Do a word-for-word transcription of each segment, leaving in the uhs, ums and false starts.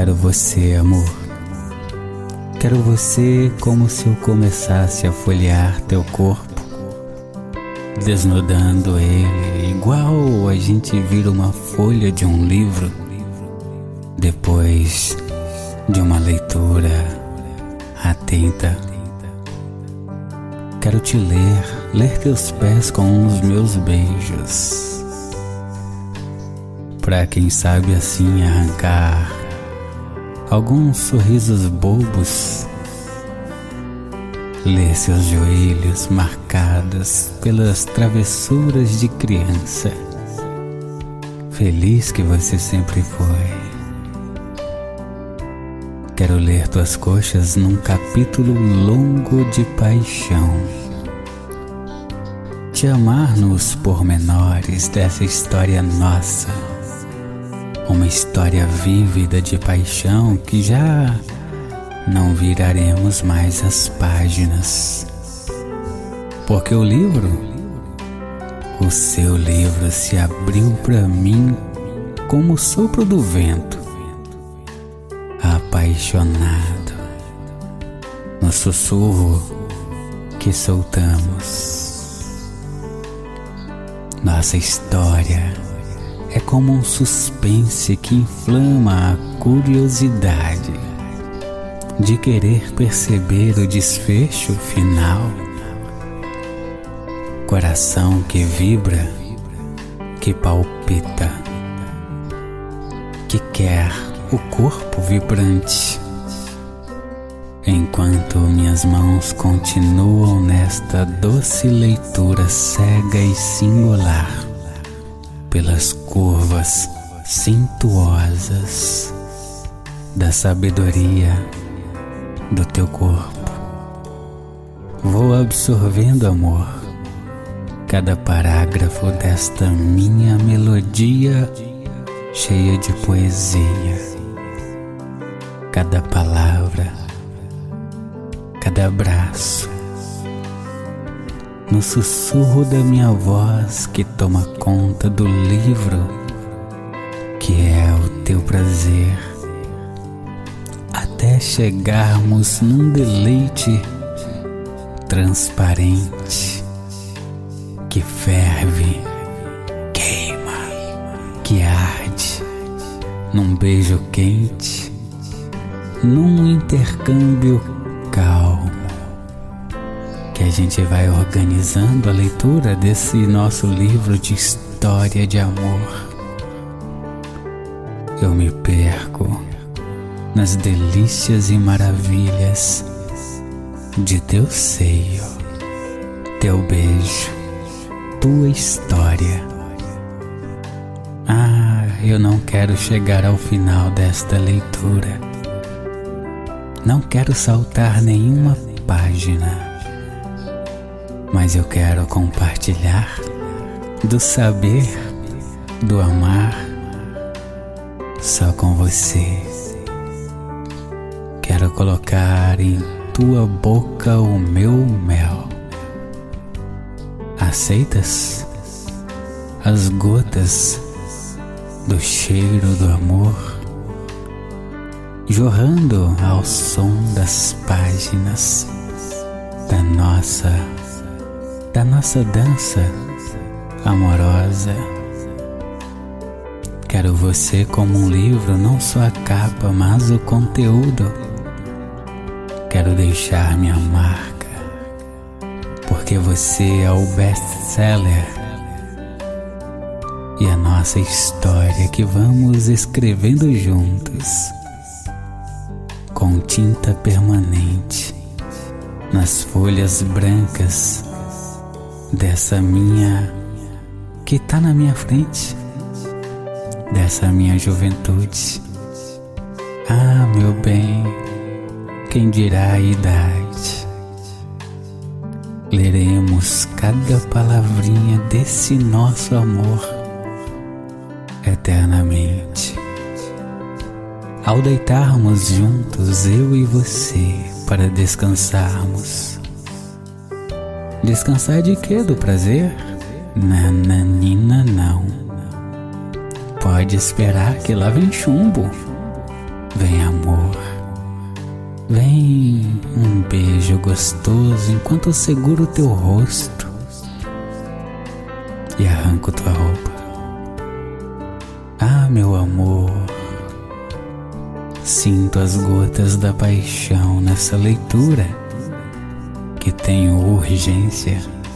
Quero você, amor. Quero você como se eu começasse a folhear teu corpo, desnudando ele, igual a gente vira uma folha de um livro, depois de uma leitura atenta. Quero te ler, ler teus pés com os meus beijos, pra quem sabe assim arrancar alguns sorrisos bobos, ler seus joelhos marcados pelas travessuras de criança, feliz que você sempre foi. Quero ler tuas coxas num capítulo longo de paixão, te amar nos pormenores dessa história nossa, uma história vívida de paixão que já não viraremos mais as páginas, porque o livro, o seu livro se abriu para mim como o sopro do vento, apaixonado no sussurro que soltamos. Nossa história é como um suspense que inflama a curiosidade de querer perceber o desfecho final. Coração que vibra, que palpita, que quer o corpo vibrante, enquanto minhas mãos continuam nesta doce leitura cega e singular, pelas curvas cintuosas da sabedoria do teu corpo. Vou absorvendo, amor, cada parágrafo desta minha melodia cheia de poesia, cada palavra, cada abraço, no sussurro da minha voz que toma conta do livro que é o teu prazer, até chegarmos num deleite transparente que ferve, queima, que arde, num beijo quente, num intercâmbio calmo, que a gente vai organizando a leitura desse nosso livro de história de amor. Eu me perco nas delícias e maravilhas de teu seio, teu beijo, tua história. Ah, eu não quero chegar ao final desta leitura. Não quero saltar nenhuma página, mas eu quero compartilhar do saber, do amar, só com você. Quero colocar em tua boca o meu mel. Aceitas as gotas do cheiro do amor jorrando ao som das páginas da nossa, da nossa dança amorosa? Quero você como um livro, não só a capa, mas o conteúdo. Quero deixar minha marca, porque você é o best-seller e a nossa história que vamos escrevendo juntos, com tinta permanente, nas folhas brancas dessa minha, que tá na minha frente, dessa minha juventude. Ah, meu bem, quem dirá a idade? Leremos cada palavrinha desse nosso amor eternamente. Ao deitarmos juntos, eu e você, para descansarmos. Descansar de quê? Do prazer? Nananina, não. Pode esperar que lá vem chumbo. Vem amor, vem um beijo gostoso enquanto eu seguro teu rosto e arranco tua roupa. Ah, meu amor, sinto as gotas da paixão nessa leitura que tenho urgência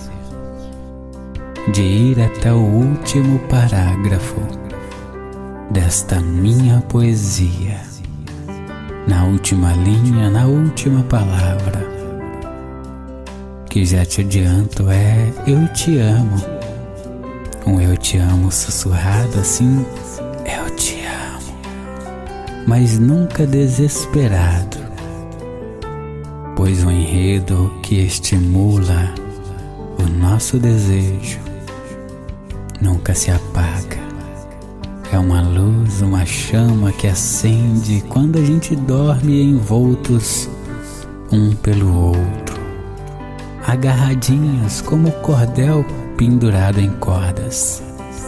de ir até o último parágrafo desta minha poesia. Na última linha, na última palavra, que já te adianto é eu te amo. Um eu te amo sussurrado assim, eu te amo, mas nunca desesperado, pois o enredo que estimula o nosso desejo nunca se apaga. É uma luz, uma chama que acende quando a gente dorme envoltos um pelo outro, agarradinhos como cordel pendurado em cordas.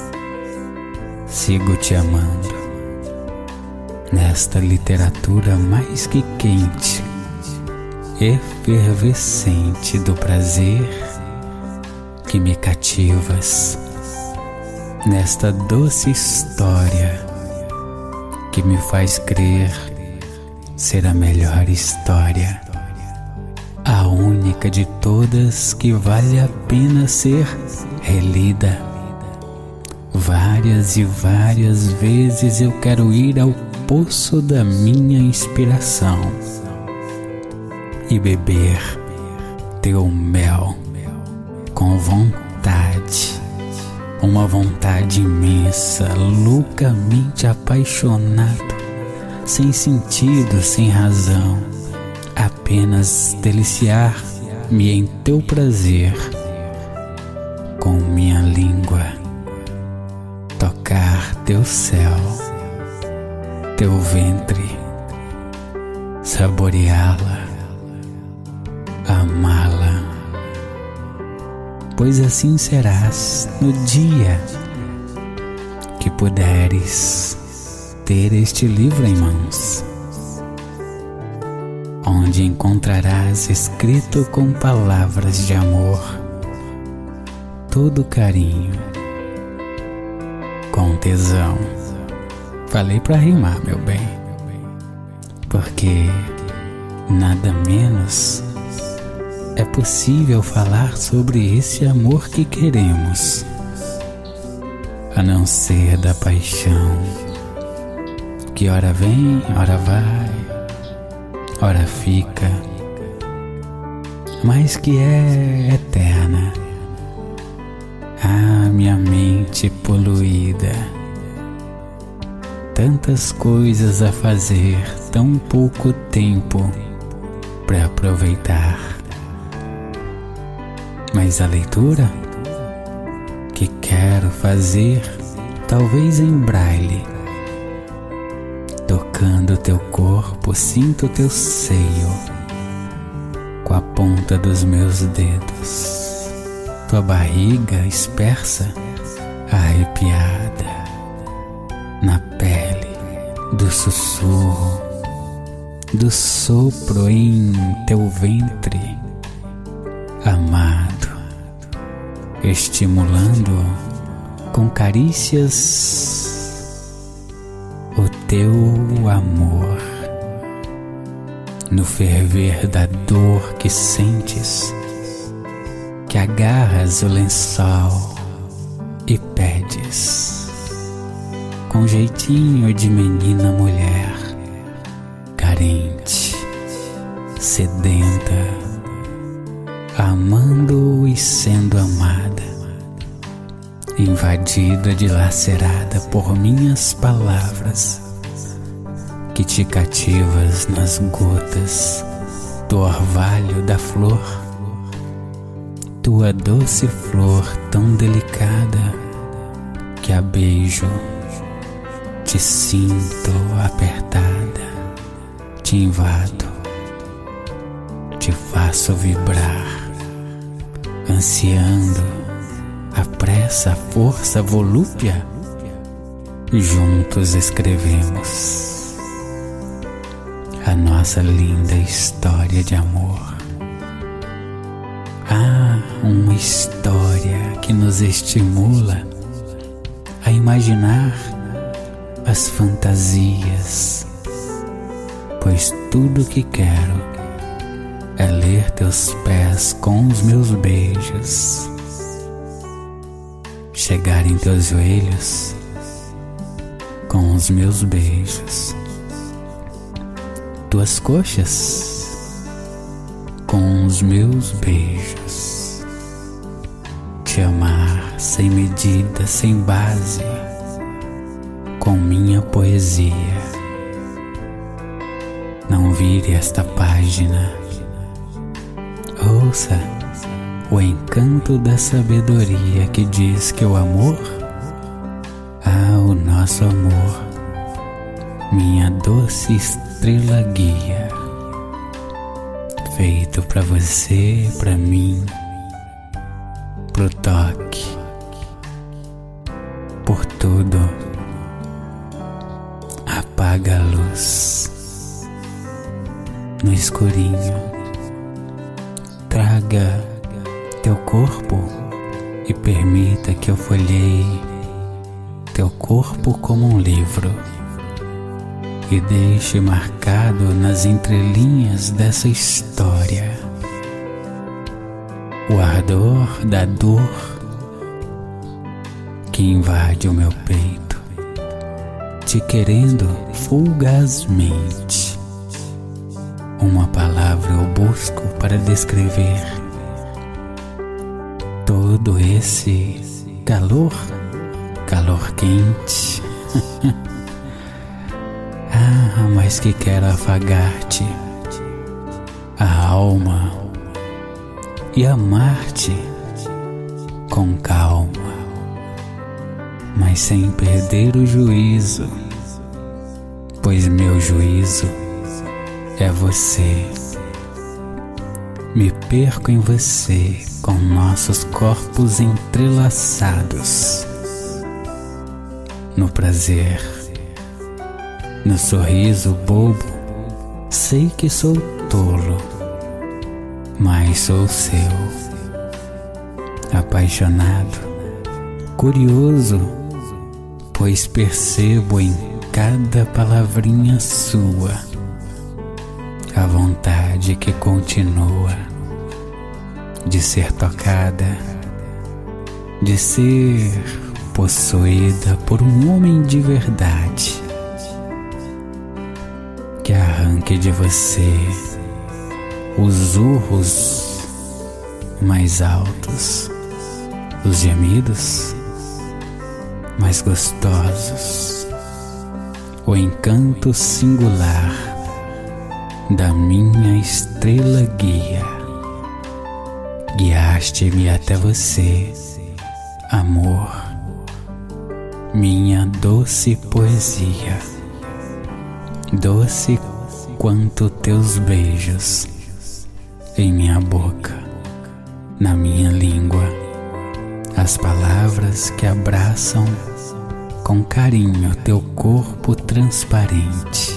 Sigo te amando nesta literatura mais que quente, efervescente do prazer que me cativas, nesta doce história que me faz crer ser a melhor história, a única de todas que vale a pena ser relida. Várias e várias vezes eu quero ir ao poço da minha inspiração e beber teu mel com vontade. Uma vontade imensa, loucamente apaixonado, sem sentido, sem razão, apenas deliciar-me em teu prazer, com minha língua tocar teu céu, teu ventre, saboreá-la, amá-la. Pois assim serás no dia que puderes ter este livro em mãos, onde encontrarás escrito com palavras de amor todo carinho, com tesão. Falei pra rimar, meu bem, porque nada menos é possível falar sobre esse amor que queremos, a não ser da paixão, que ora vem, ora vai, ora fica, mas que é eterna. Ah, minha mente poluída, tantas coisas a fazer, tão pouco tempo para aproveitar. Mas a leitura que quero fazer, talvez em braille, tocando teu corpo, sinto teu seio com a ponta dos meus dedos, tua barriga espersa, arrepiada, na pele do sussurro, do sopro em teu ventre amado, estimulando com carícias o teu amor, no ferver da dor que sentes, que agarras o lençol e pedes, com jeitinho de menina mulher, carente, sedenta, amando e sendo amada, invadida, dilacerada por minhas palavras, que te cativas nas gotas do orvalho da flor, tua doce flor tão delicada, que a beijo, te sinto apertada, te invado, te faço vibrar, ansiando a pressa, a força, a volúpia. Juntos escrevemos a nossa linda história de amor. Ah, uma história que nos estimula a imaginar as fantasias, pois tudo que quero é ler teus pés com os meus beijos, chegar em teus joelhos com os meus beijos, tuas coxas com os meus beijos, te amar sem medida, sem base, com minha poesia. Não vire esta página, ouça o encanto da sabedoria que diz que o amor, ah, o nosso amor, minha doce estrela guia, feito pra você, pra mim, pro toque, por tudo. Apaga a luz no escurinho, traga teu corpo e permita que eu folheie teu corpo como um livro e deixe marcado nas entrelinhas dessa história o ardor da dor que invade o meu peito, te querendo fugazmente. Uma palavra eu busco para descrever todo esse calor, calor quente. Ah, mas que quero afagar-te, a alma, e amar-te com calma, mas sem perder o juízo, pois meu juízo é você. Me perco em você com nossos corpos entrelaçados, no prazer, no sorriso bobo. Sei que sou tolo, mas sou seu, apaixonado, curioso, pois percebo em cada palavrinha sua a vontade que continua de ser tocada, de ser possuída por um homem de verdade, que arranque de você os urros mais altos, os gemidos mais gostosos, o encanto singular da minha estrela guia. Guiaste-me até você, amor, minha doce poesia, doce quanto teus beijos em minha boca, na minha língua, as palavras que abraçam com carinho teu corpo transparente.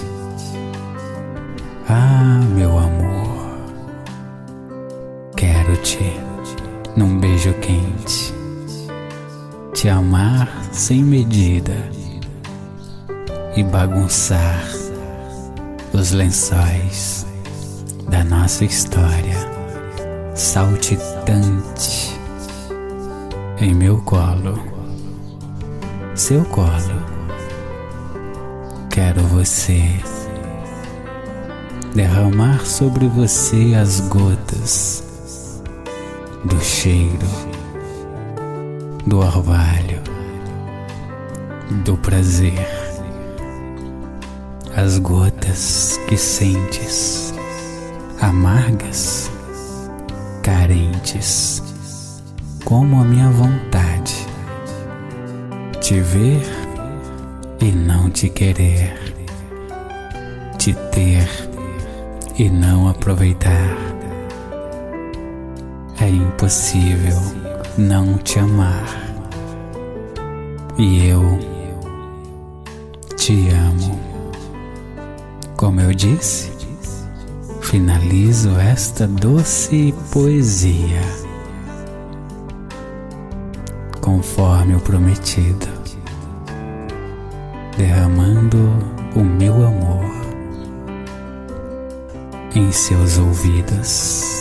Ah, meu amor, quero-te num beijo quente, te amar sem medida e bagunçar os lençóis da nossa história saltitante em meu colo, seu colo. Quero você, derramar sobre você as gotas do cheiro, do orvalho, do prazer, as gotas que sentes, amargas, carentes, como a minha vontade, te ver e não te querer, te ter e não aproveitar. É impossível não te amar, e eu te amo. Como eu disse, finalizo esta doce poesia conforme o prometido, derramando o meu amor em seus ouvidos.